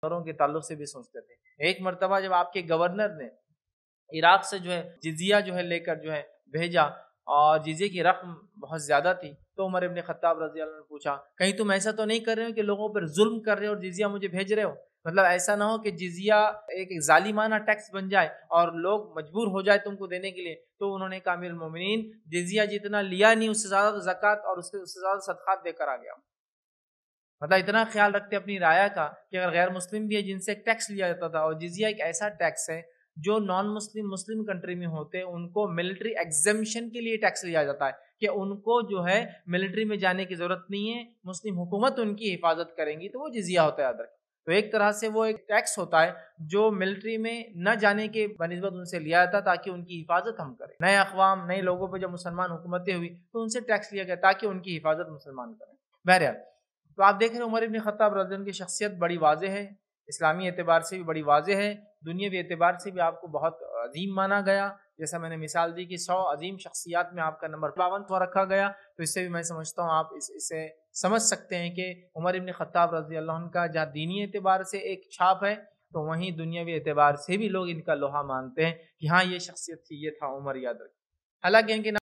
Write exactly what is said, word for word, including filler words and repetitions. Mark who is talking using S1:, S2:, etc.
S1: گورنروں کے تعلق سے بھی سوچتے تھے۔ ایک مرتبہ جب آپ کے گورنر نے عراق سے جو ہے جزیہ جو ہے لے کر جو ہے بھیجا اور جزیے کی رقم بہت زیادہ تھی، تو عمر ابن خطاب رضی اللہ عنہ نے پوچھا کہیں تم ایسا تو نہیں کر رہے ہو کہ لوگوں پر ظلم کر رہے ہو اور جزیہ مجھے بھیج رہے ہو؟ مطلب ایسا نہ ہو کہ جزیہ ایک ظالمانہ ٹیکس بن جائے اور لوگ مجبور ہو جائے تم کو دینے کے لیے۔ تو انہوں نے کہا امیر المومنین جزیہ جتنا لیا نہیں اس سے زیادہ زکوٰۃ اور اس سے زیادہ صدقات دے کر آ گیا۔ مطلب اتنا خیال رکھتے اپنی رعایا کا کہ اگر غیر مسلم بھی ہے جن سے ایک ٹیکس لیا جاتا تھا، اور جزیہ ایک ایسا ٹیکس ہے جو نان مسلم مسلم کنٹری میں ہوتے ہیں ان کو ملٹری ایگزمپشن کے لیے ٹیکس لیا جاتا ہے کہ ان کو جو ہے ملٹری میں جانے کی ضرورت نہیں ہے، مسلم حکومت ان کی حفاظت کریں گی، تو وہ جزیہ ہوتا ہے۔ یاد رکھیں، تو ایک طرح سے وہ ایک ٹیکس ہوتا ہے جو ملٹری میں نہ جانے کے بنسبت ان سے لیا جاتا تاکہ ان کی حفاظت ہم کریں۔ نئے اقوام نئے لوگوں پہ جب مسلمان حکومتیں ہوئی تو ان سے ٹیکس لیا گیا تاکہ ان کی حفاظت مسلمان کریں۔ بہرحال تو آپ دیکھ رہے ہیں عمر ابن خطاب رضی اللہ عنہ کی شخصیت بڑی واضح ہے، اسلامی اعتبار سے بھی بڑی واضح ہے، دنیاوی اعتبار سے بھی آپ کو بہت عظیم مانا گیا۔ جیسا میں نے مثال دی کہ سو عظیم شخصیات میں آپ کا نمبر باون سو رکھا گیا، تو اس سے بھی میں سمجھتا ہوں آپ اس اسے سمجھ سکتے ہیں کہ عمر ابن خطاب رضی اللہ عنہ کا جہاں دینی اعتبار سے ایک چھاپ ہے تو وہیں دنیاوی اعتبار سے بھی لوگ ان کا لوہا مانتے ہیں کہ ہاں یہ شخصیت تھی، یہ تھا عمر، یاد رکھیں۔ حالانکہ ان کے